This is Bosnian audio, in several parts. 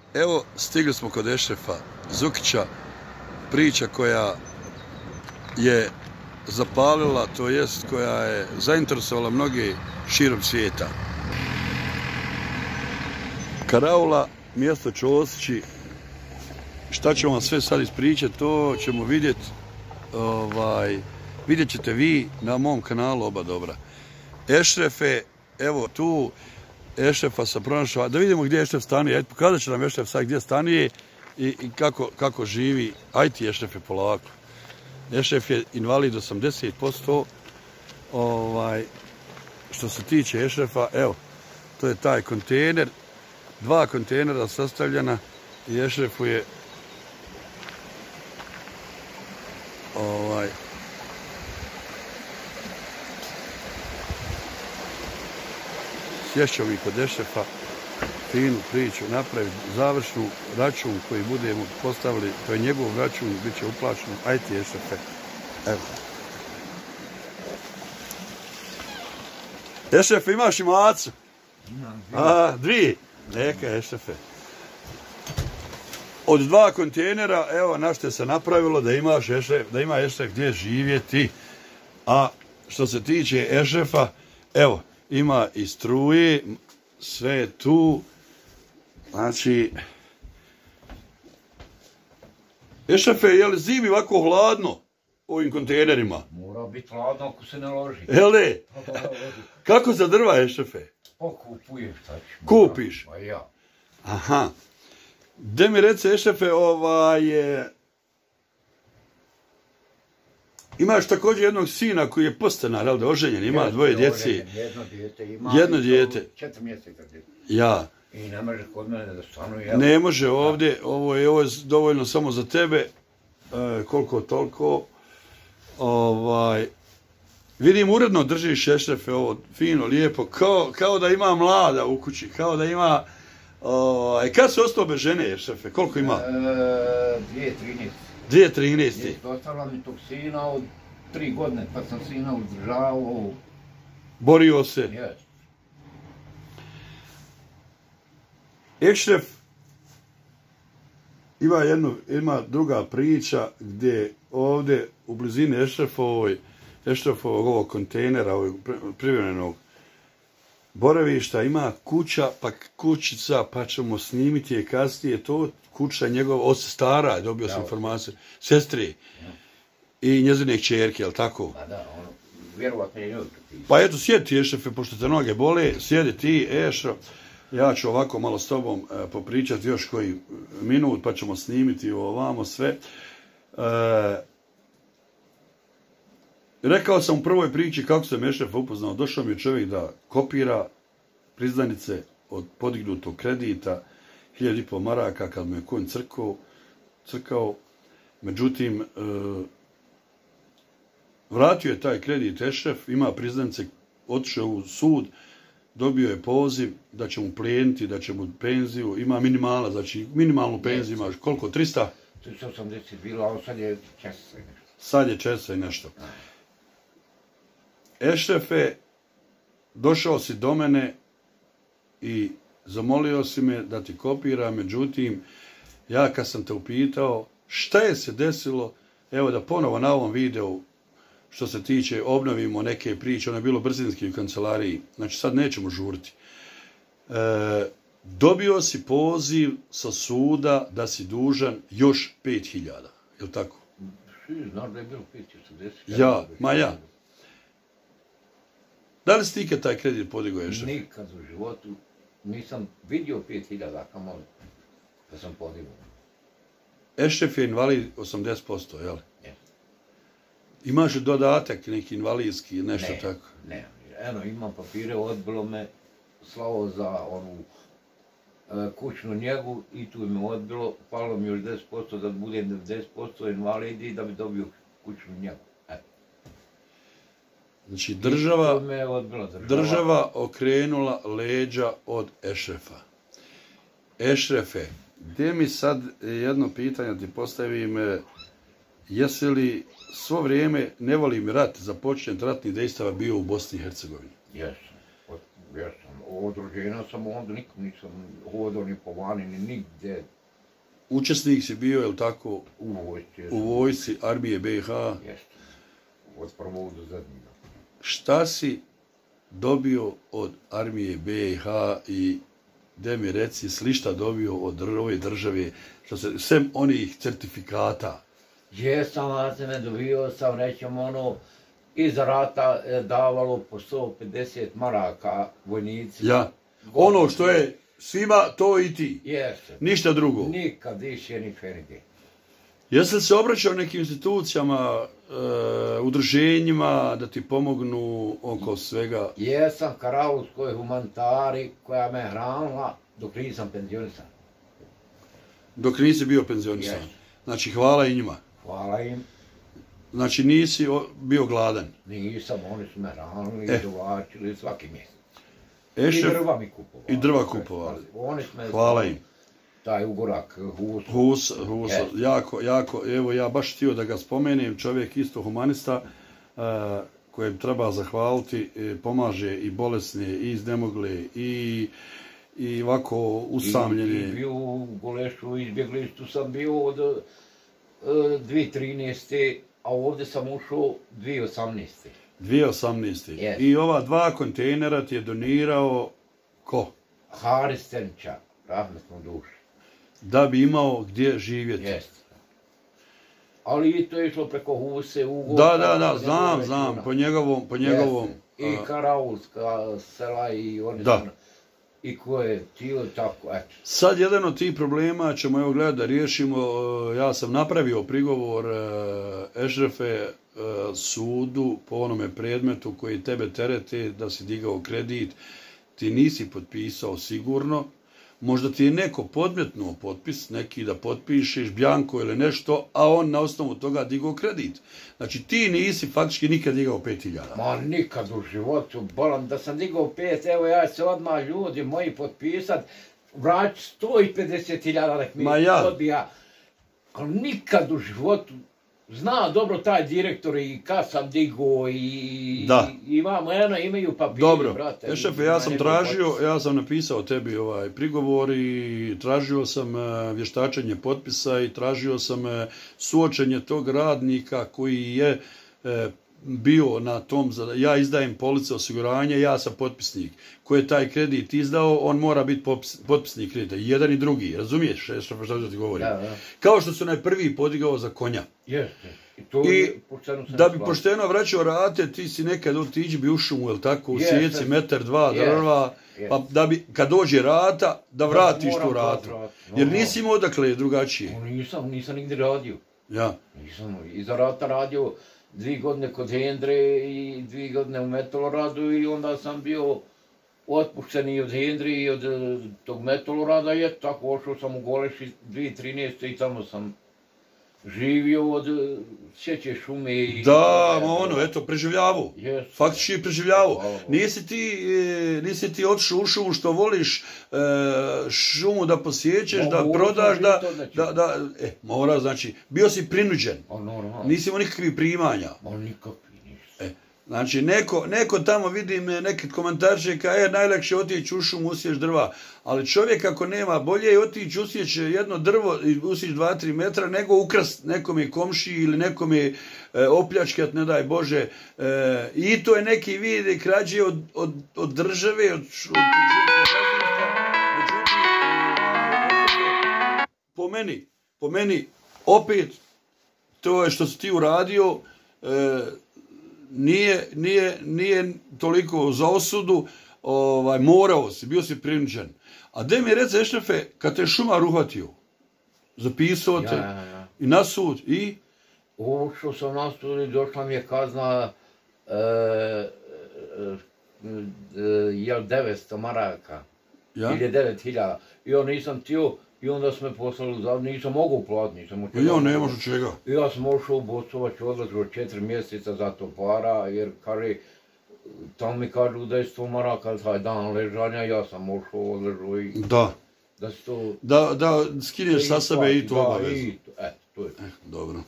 Evo, stigli smo kod Ešrefa Zukića, priča koja je zapalila, to jest koja je zainteresovala mnoge širom svijeta. Karaula, mjesto Ćosići, šta ćemo vam sve sad ispričati, to ćemo vidjeti. Vidjet ćete vi na mom kanalu Oba dobra. Ešrefe, evo tu, Ešrefa sam pronašao, da vidimo gdje Ešref stanuje. Pokazat će nam Ešref sad gdje stanuje i kako živi. Ajde ti Ešrefe polako. Ešref je invalid 80%. Što se tiče Ešrefa, evo, to je taj kontejner. 2 kontejnera sastavljena i Ešrefu je sješćemo mi kod Ešrefa, finu priču napraviti, završnu račun koji budemo postavili, to je njegov račun, bit će uplaćeno. Ajde ti Ešrefe, evo. Ešrefe, imaš i macu? Imam. Dvije. Neka Ešrefe. Od 2 kontejnera, evo na što se napravilo da ima Ešref gdje živjeti. A što se tiče Ešrefa, evo, ima i struje, sve je tu. Znači, Ešrefe, je li zimi ovako hladno u ovim kontejnerima? Mora biti hladno ako se ne loži. Hele, kako za drva Ešrefe? Kupuješ, šta ćeš? Kupiš? Pa ja. Aha. Gde mi rece Ešrefe, imaš također jednog sina koji je podstanar, jel da, oženjen, ima 2 djece. Jedno dijete ima. Jedno dijete. 4 mjeseca dijete. Ja. I ne može kod mene da stanuje. Ne može ovdje, ovo je dovoljno samo za tebe, koliko toliko. Vidim, uredno držiš Ešrefe ovo, fino, lijepo, kao da ima mlada u kući, kao da ima... Kad se ostao bez žene Ešrefe, koliko ima? 2013. 2013. Ostala mi tog sina od 3 godine, pa sam sina uzdržavao. Borio se. Yes. Ešref ima druga priča gdje ovdje u blizini Ešrefovog ovog kontejnera, ovog privremenog boravišta, ima kuća, pa kućica, pa ćemo snimiti je kasnije, to kuća njegova, od stara, dobio sam informaciju, sestri i njezine kćerke, jel tako? Pa da, vjerovatno je njoj. Pa eto, sjedi ti Ešrefe, pošto te noge bole, sjedi ti Ešref, ja ću ovako malo s tobom popričati još koji minut, pa ćemo snimiti ovamo sve. Rekao sam u prvoj priči kako sam Ešrefa upoznao. Došao mi je čovjek da kopira priznanice od podignutog kredita, 1.500 maraka kad mu je konj crkao. Međutim, vratio je taj kredit Ešref, ima priznanice, otišao u sud, dobio je poziv da će mu plijeniti, da će mu penziju, ima minimala, znači minimalnu penziju imaš, koliko, 300? 380 bilo, a sad je 400 i nešto. Sad je 400 i nešto. Ešrefe, došao si do mene i zamolio si me da ti kopira, međutim, ja kad sam te upitao šta je se desilo, evo da ponovo na ovom videu, što se tiče, obnovimo neke priče, ono je bilo brzinski u kancelariji, znači sad nećemo žuriti. Dobio si poziv sa suda da si dužan još 5.000, je li tako? Znaš da je bilo 5.010. Ja. Da li si ti ikad taj kredit podigao Ešref? Nikad u životu nisam vidio 5.000, kamoli da sam podigao. Ešref je invalid 80%, jel? Ne. Imaš dodatak neki invalidski, nešto tako? Ne. Eno, imam papire, odbilo me, slavo za onu kućnu njegu i tu me odbilo, palo mi još 10% da budem 90% invalidi i da bi dobio kućnu njegu. Znači, država okrenula leđa od Ešrefa. Ešrefe, gdje mi sad jedno pitanje ti postavim, jesi li svo vrijeme, ne volim rat, započinjen ratnih dejstava bio u Bosni i Hercegovini? Jesam. od rođena sam onda nikad nisam hodao ni po vani, ni nigdje. Učesnik si bio, je li tako, U vojsci. u vojsci Armije BiH. Jeste. Od prvog do zadnjega. Šta si dobio od Armije BiH i gdje mi reci, slišta dobio od ove države, što se, sem onih certifikata? Jesam, a se me dobio sam, rećem iz rata davalo po 150 maraka vojnici. Ja. Ono što je svima, to i ti. Jeste. Ništa drugo. Nikad više ni fenige. Jesi li se obraćao nekim institucijama, udruženjima da ti pomognu oko svega? Jesam Karavskoj humanitari koja me hranila dok nisam penzionisan. Dok nisi bio penzionisan. Yes. Znači, hvala i njima. Hvala im. Znači, nisi bio gladan. Nisam, oni su me hranili, dovačili svaki mjesec. I drva mi kupovali. I drva kupovali. Oni su me hvala im. Taj ugorak, Hus, jako, evo ja baš htio da ga spomenem, čovjek isto humanista, kojem treba zahvaliti, pomaže i bolesne, i iznemogle, i ovako usamljene. I bio u Golešu, izbjeglištu sam bio od 2013. a ovdje sam ušao 2018. 2018. Yes. I ova 2 kontejnera ti je donirao ko? Haris Tenča, rahmetno duši. Da bi imao gdje živjeti. Jeste. Ali i to je išlo preko Huse, Ugo. Da, znam, po njegovom. I Karavska sela i oni da. Su, i koje tijelo tako, eto. Sad jedan od tih problema ćemo evo gledati da riješimo. Ja sam napravio prigovor Ešrefe sudu po onome predmetu koji tebe terete da si digao kredit. Ti nisi potpisao sigurno. Možda ti je neko podmetnuo potpis, neki da potpišeš, bjanko ili nešto, a on na osnovu toga digao kredit. Znači ti nisi faktički nikad digao 5.000. Ma nikad u životu, bolam da sam digao 5, evo ja se odmah ljudi moji potpisat, vrać 150.000 nek mi odbija. Ali nikad u životu, zna dobro taj direktor i kad sam digao i imaju papiri, dobro. Brate. Dobro, šefe, ja sam napisao tebi prigovor i tražio sam vještačenje potpisa i tražio sam suočenje tog radnika koji je bio na tom, ja izdajem police osiguranja, ja sam potpisnik. Ko je taj kredit izdao, on mora biti potpisnik kredita. I jedan i drugi, razumiješ što ti govorim? Da. Kao što su najprvi podigao za konja. Jeste. I da bi pošteno vraćao rate, ti si nekad otiđi bi u šumu, jel tako, u sjeci 1-2 drva, pa da bi, kad dođe rata, da vratiš tu ratu. Jer nisi imao odakle drugačije. Nisam nigdje radio. Ja. Nisam iza rata radio 2 godine kod Hendre i 2 godine u Metoloradu i onda sam bio otpušten i od Hendre i od tog Metolorada i tako ošao sam u Goleši 2013. i tamo sam živio od sjeće šume i... Da, eto, preživljavao. Yes. Faktički je preživljavao. Nisi ti otišao u šumu što voliš šumu da posjećeš, da prodaš, mora, znači, bio si prinuđen. Nisi imao nikakvih primanja. Znači, neko tamo vidim, neki komentarče kao, najlakše otići u šumu, usjeć drva. Ali čovjek ako nema, bolje je otići usjeći jedno drvo i usjeći 2-3 metra, nego ukrast nekome komšiji ili nekome opljačkat, ne daj Bože. I to je neki vid krađe od države, po meni, opet, to je što si ti uradio, nije toliko za osudu, morao si, bio si prinuđen. A gdje mi rece, Ešrefe, kad te šumar uhvatio, zapisao te i na sud i? Ušao sam na sud i došla mi je kazna 900 maraka ili 9.000 i ja nisam htio. I onda su me poslali, nisam mogao platiti, nisam učeo. Ja ne možu čega. I ja sam ošao u Bosovac, odlazio 4 mjeseca za to para, jer tamo mi kažu da je 100 maraka taj dan ležanja, ja sam ošao, odležao i... Da. Da se to... Da skineš sa sebe i to obavezno. To je. Dobro.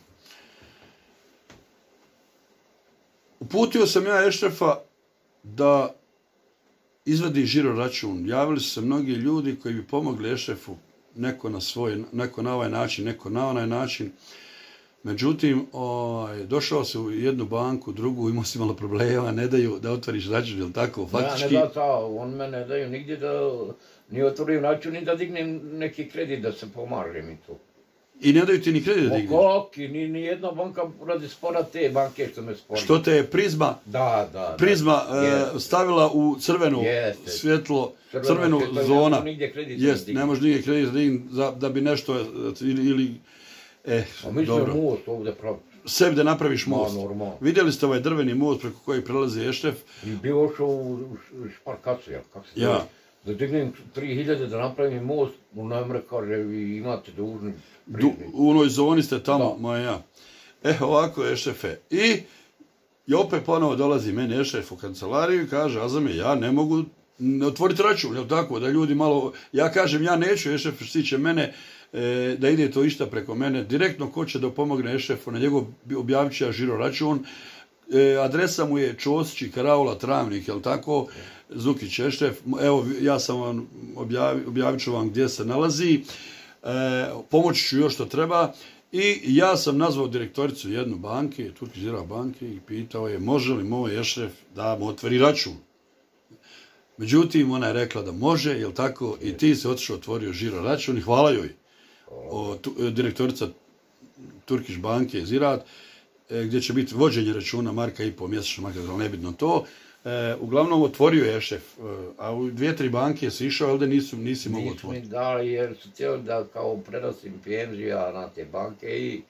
Uputio sam ja Ešrefa da izvadi žiro račun. Javili su se mnogi ljudi koji bi pomogli Ešrefu, neko na ovaj način, neko na onaj način. Međutim, došao se u jednu banku, drugu, imao si malo problema, ne daju da otvoriš račun, jel tako? Faktički... Ne da, on me ne daju nigdje da ni otvorim račun, ni da dignem neki kredit, da se pomažem i to. I ne daju ti ni kredit da digneš? Koki, ni jedna banka radi spora te banke što me spori. Što te je Prizma stavila u crveno svjetlo, crvenu zona. Ne može nigdje kredit da digni da bi nešto ili... Mislim most ovdje pravi. Sebi da napraviš most. Vidjeli ste ovaj drveni most preko kojeg prelazi Ešref? I bio ošao u šparkacu, kako se zove. Da dignem 3000 da napravim most, u namre kaže vi imate dužni prižni. U onoj zoni ste tamo, moja. Ovako Ešrefe. I opet ponovo dolazi meni Ešref u kancelariju i kaže, Azame, ja ne mogu otvoriti račun, jel tako, da ljudi malo... Ja kažem, ja neću, Ešref štiće mene, da ide to išta preko mene. Direktno ko će da pomogne Ešrefu, na njegov objavit će ja žiro račun. Adresa mu je Ćosić i Karaula Travnik, jel tako? Zukić Ešref. Evo, ja sam vam objavit ću vam gdje se nalazi. Pomoći ću još što treba. I ja sam nazvao direktoricu jednu banke, Turkish Lira banke, i pitao je može li moj Ešref da mu otvori račun. Međutim, ona je rekla da može, jel tako? I ti se otišao otvorio žiro račun i hvala joj. Direktorica Turkish banke Ziraat, gdje će biti vođenje računa marka i po mjesečno, makar nebitno to. Uglavnom otvorio je Ešref, a u 2-3 banke si išao, ali da nisi mogu otvoriti. Nismo mi dali jer su htjeli da kao prenosim penzija na te banke i...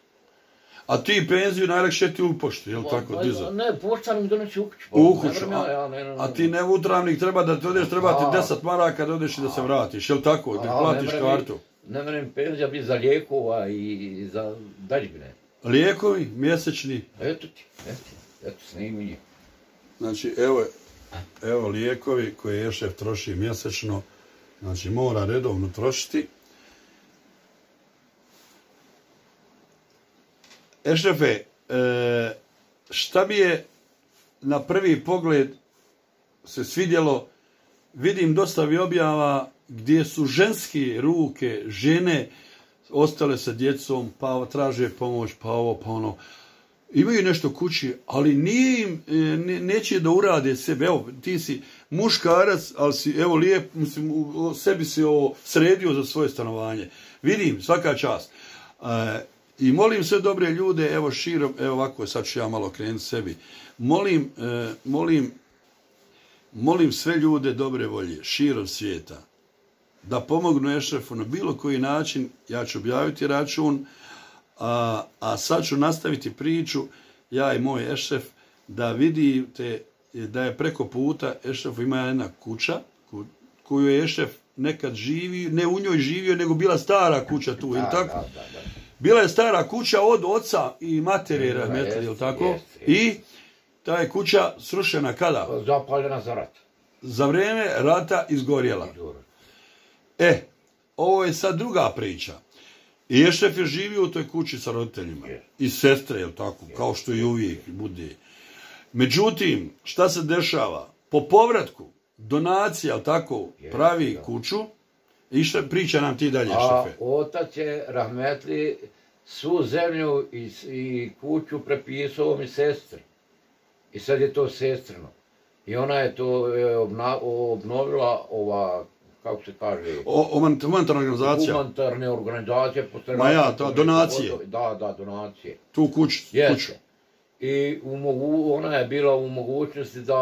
A ti penziju najlakše ti u poštu, jel tako? Ne, pošta mi doneći u kuću. U kuću, a ti ne utravnik treba da ti odeš, treba ti 10 maraka da odeš i da se vratiš, jel tako? Da platiš kartu. Ne vrem penzija biti za lijekova i za dađbine. Lijekovi, mjesečni? Eto snimanje. Znači, evo lijekovi koje Ešref troši mjesečno, znači mora redovno trošiti. Ešrefe, šta bi je na prvi pogled se svidjelo, vidim dosta vi objava gdje su ženske ruke, žene, ostale sa djecom, pa traže pomoć, pa ovo, pa ono. Imaju nešto kući, ali neće da urade sebe. Evo, ti si muškarac, ali si, evo, lijep, sebi si ovo sredio za svoje stanovanje. Vidim, svaka čast. I molim sve dobre ljude, evo širom, evo ovako, sad ću ja malo krenuti sebi. Molim sve ljude dobre volje, širom svijeta, da pomognu Ešrefu na bilo koji način. Ja ću objaviti račun, a sad ću nastaviti priču, ja i moj Ešref, da vidite da je preko puta Ešrefu ima jedna kuća, koju je Ešref nekad živio, ne u njoj živio, nego bila stara kuća tu, ili tako? Bila je stara kuća od oca i matere rahmetli, jel tako? I ta je kuća srušena kada? Zapaljena za rat. Za vrijeme rata izgorjela. Ovo je sad druga priča. I Ešref je živio u toj kući sa roditeljima. I sestre, jel tako? Kao što i uvijek bude. Međutim, šta se dešava? Po povratku, donacija, jel tako, pravi kuću. I šta priča nam ti dalje, Ešrefe? A otac je rahmetli svu zemlju i kuću prepisao mi sestri. I sad je to sestrino. I ona je to obnovila ova, kako se kaže... Humanitarna organizacija. Humanitarne organizacije. Ma ja, to donacije. Da, donacije. Tu kuću. Jeste. I ona je bila u mogućnosti da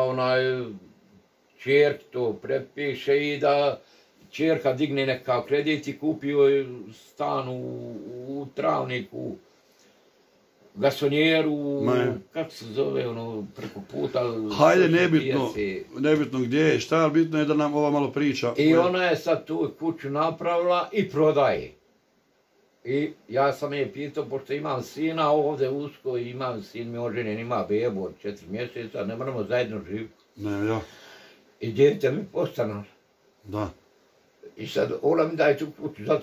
čerk to prepiše i da čerka digne neka kredit i kupio stan u Travniku, gasonjeru, kako se zove, preko puta. Hajde, nebitno gdje je, šta, ali bitno je da nam ova malo priča. I ona je sad tu kuću napravila i prodaje. I ja sam je pitao, pošto imam sina ovdje usko, imam sin mi oženjen, ima bebu od 4 mjeseca, ne moramo zajedno živjeti. I djete mi postano. Da. I sad ona mi daje tu kuću za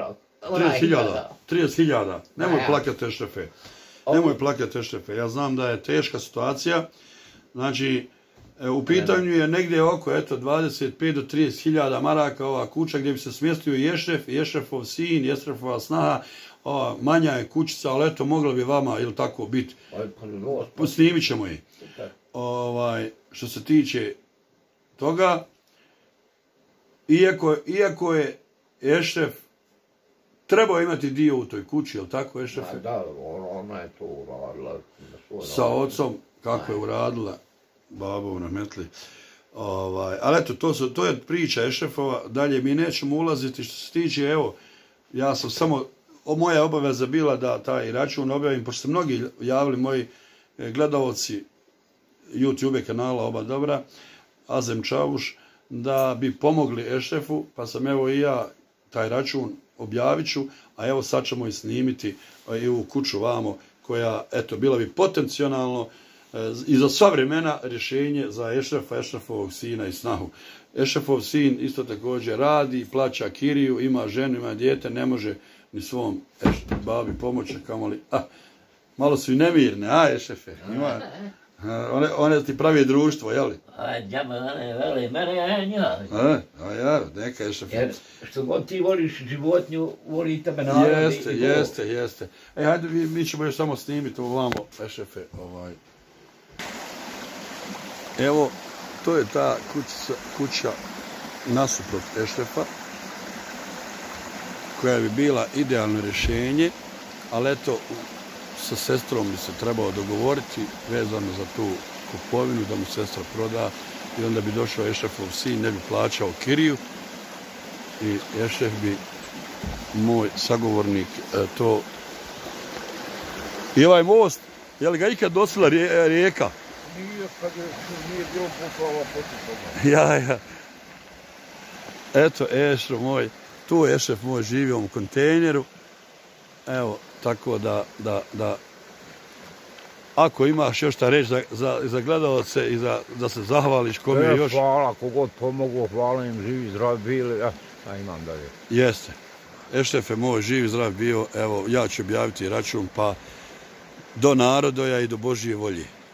30.000. Nemoj plakati, Ešrefe. Ja znam da je teška situacija. Znači, U pitanju je negdje oko 25 do 30 hiljada maraka ova kuća gdje bi se smjestio Ješref, Ješrefov sin, Ješrefova snaha. Manja je kućica, ali eto, moglo bi vama, ili tako, biti. Snimit ćemo je. Što se tiče toga, iako je Ješref trebao imati dio u toj kući, jel tako, Ješrefe? Da, ona je to uradila. Sa ocom, kako je uradila, babom na metli. Ali eto, to je priča Ješrefova, dalje mi nećemo ulaziti. Što se tiče, evo, ja sam samo, moja obaveza bila da taj račun objavim, pošto se mnogi javili, moji gledalci YouTube kanala Oba Dobra, Azem Čavuš, da bi pomogli Ješrefu, pa sam evo i ja taj račun objavit ću, a evo sad ćemo i snimiti i u kuću vamo, koja, eto, bila bi potencijalno i za sva vremena rješenje za Ješrefa, Ješrefovog sina i snahu. Ješrefov sin isto također radi, plaća kiriju, ima ženu, ima dijete, ne može ni svom babi pomoći, kamoli. Malo su i nemirne, Ješrefe? One ti pravi društvo, jel li? Neka Ješrefe. Jer što god ti voliš životinju, voli tebe narod. Jeste. Hajde, mi ćemo još samo snimiti ovamo, Ješrefe. Evo, to je ta kuća nasuprot Ješrefa, koja bi bila idealno rješenje, ali eto, sa sestrom bi se trebao dogovoriti vezano za tu kupovinu, da mu sestra proda i onda bi došao Ješrefov sin, ne bi plaćao kiriju i Ješref bi, moj sagovornik, to... I ovaj most, je li ga ikad dosila rijeka? Nije, kad nije bilo poplava poslije toga. Eto, Ešro moj, tu je Ješref moj živi u ovom kontejneru. Evo, tako da ako imaš još šta reći za gledalce i da se zahvališ kome još... Hvala, kogod pomogu, hvala im, živi, zdravi bili, imam dalje. Jeste. Ješrefe moj, živi, zdravi bio, evo, ja ću objaviti račun, pa do narodoja i do Božje volje.